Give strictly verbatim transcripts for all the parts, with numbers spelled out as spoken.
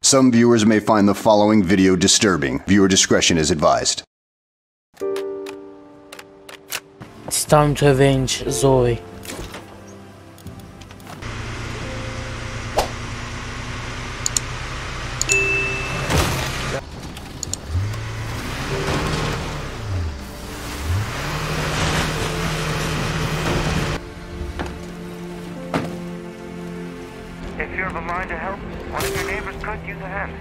Some viewers may find the following video disturbing. Viewer discretion is advised. It's time to avenge Zoe. If you're of a mind to help, one of your neighbors could use a hand.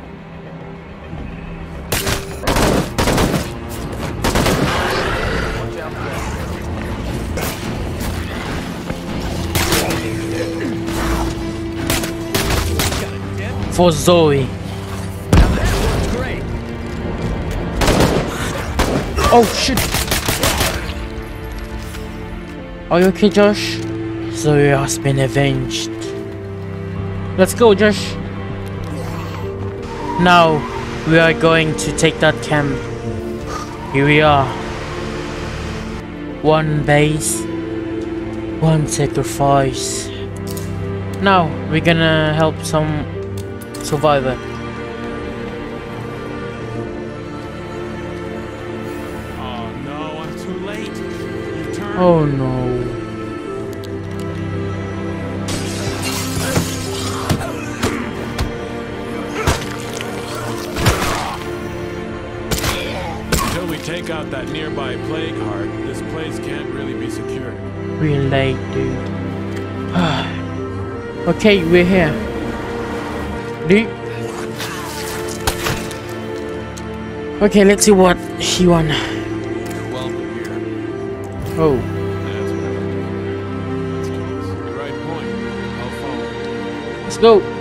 For Zoe. Oh shit! Are you okay, Josh? Zoe has been avenged. Let's go, Josh. Now we are going to take that camp. Here we are. One base, one sacrifice. Now we're gonna help some survivor. Oh no, I'm too late. You turned. Oh no. Until we take out that nearby plague heart, this place can't really be secured. We're late, dude. Okay, we're here. Dude. Okay, let's see what he won. You're welcome here. Oh. That's what I You're right point. I'll follow. Let's go.